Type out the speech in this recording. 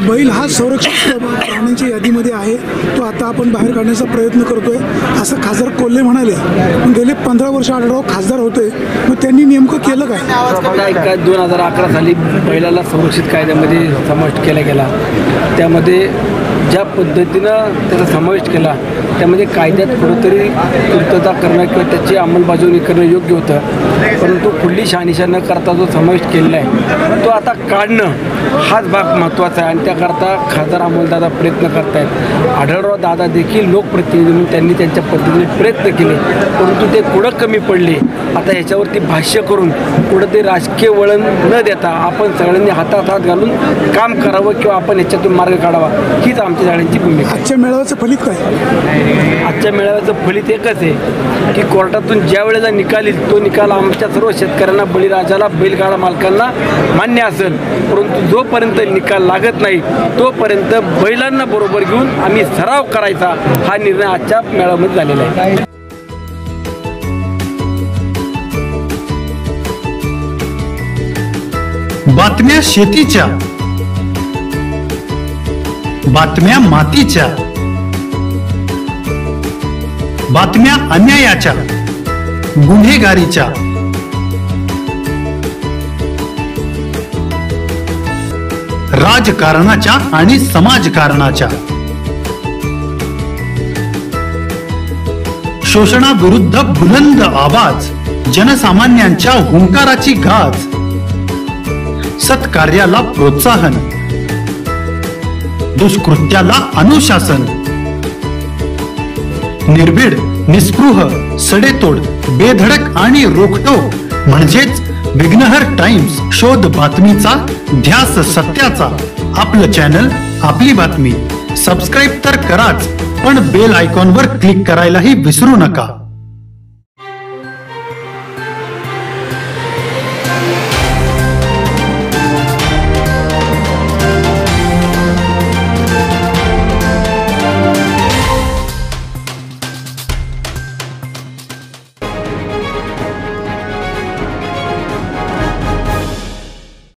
बैल हा संरक्षित प्राण्यांच्या यादीमध्ये आहे, तो आता आपण बाहेर काढण्याचा प्रयत्न करतोय असं खासदार कोल्हे म्हणाले. पण गेले 15 वर्ष आढळराव खासदार होते, मग त्यांनी नेमकं केलं काय? 2011 साली बैलाला संरक्षित कायद्यामध्ये समाविष्ट केला गेला. त्यामध्ये ज्या पद्धतीनं त्याचा समावेश केला त्यामध्ये कायद्यात कुठंतरी पूर्तता करणं किंवा त्याची अंमलबजावणी करणं योग्य होतं. परंतु पुढली शहानिशा न करता जो समावेश केलेला आहे तो आता काढणं हाच भाग महत्त्वाचा आहे आणि त्याकरता खासदार अमोलदादा प्रयत्न करत आहेत. आढळराव दादा देखील लोकप्रतिनिधी म्हणून त्यांनी त्यांच्या पद्धतीने प्रयत्न केले, परंतु ते कुठं कमी पडले. आता ह्याच्यावरती भाष्य करून कुठं ते राजकीय वळण न देता आपण सगळ्यांनी हातात हात घालून काम करावं किंवा आपण ह्याच्यातून मार्ग काढावा, हीच आमच्या सगळ्यांची भूमिका. आजच्या मेळाव्याचं फलित काय? आजच्या मेळाव्याचं फलित एकच आहे की कोर्टातून ज्या वेळेला निकाल येईल तो निकाल आमच्या सर्व शेतकऱ्यांना, बळीराजाला, बैलगाडा मालकांना मान्य असेल. परंतु जोपर्यंत निकाल लागत नाही तोपर्यंत बैलांना बरोबर घेऊन आम्ही सराव करायचा हा निर्णय आजच्या मेळाव्यामध्ये झालेला आहे. बातम्या शेतीच्या, बातम्या मातीच्या, बातम्या अन्यायाच्या, गुन्हेगारीच्या, राजकारणाच्या आणि समाजकारणाच्या, शोषणाविरुद्ध बुलंद आवाज, जनसामान्यांच्या हुंकाराची गाज, सत्कार्याला प्रोत्साहन, दुष्कृत्याला अनुशासन, निर्भीड, निस्पृह, सडेतोड, बेधडक आणि रोखटोक म्हणजेच विघ्नहर टाइम्स. शोध बातमीचा, ध्यास सत्याचा. आपलं चॅनल, आपली बातमी. सबस्क्राईब तर कराच, पण बेल आयकॉनवर क्लिक करायलाही विसरू नका.